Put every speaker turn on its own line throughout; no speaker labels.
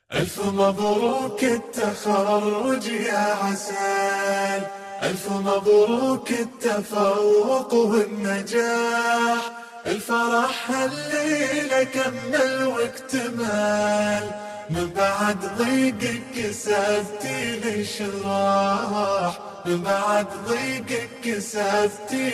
ألف مبروك التخرج يا عسل، ألف مبروك التفوق والنجاح. الفرح الليلة كمل واكتمل، من بعد ضيقك كسبتي الاشراح، من بعد ضيقك كسبتي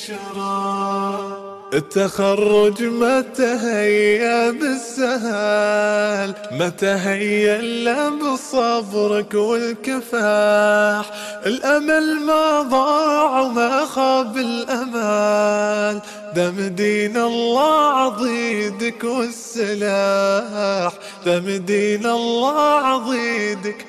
الاشراح. التخرج ما تهيأ بالسهل، ما تهيأ إلا بصبرك والكفاح. الأمل ما ضاع وما خاب الأمال، دام دين الله عضيدك والسلاح، دام دين الله عضيدك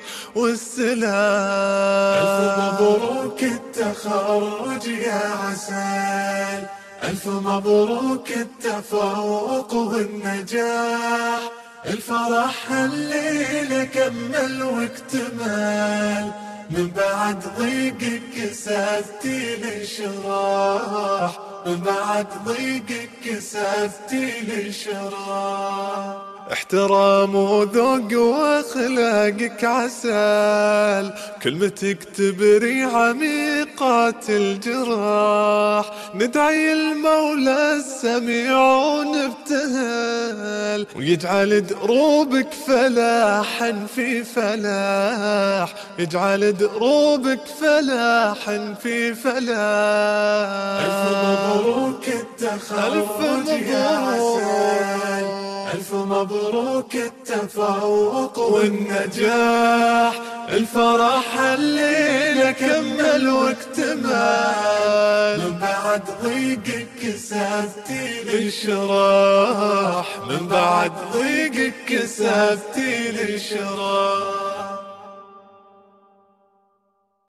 والسلاح. ألف مبروك التخرج يا عسل، ألف مبروك التفوق والنجاح. الفرح الليلة كمل واكتمل، من بعد ضيقك كسبتي الاشراح، من بعد ضيقك كسبتي الاشراح. احترام وذوق واخلاقك عسل، كلمتك تبري عميقات الجراح. ندعي المولى السميع ونبتهل، ويجعل دروبك فلاحا في فلاح، يجعل دروبك فلاحا في فلاح. ألف مبروك التخرج يا عسل، ألف مبروك التفوق والنجاح. الفرح الليلة كمل واكتمل، من بعد ضيقك كسبتي الاشراح، من بعد ضيقك كسبتي الاشراح.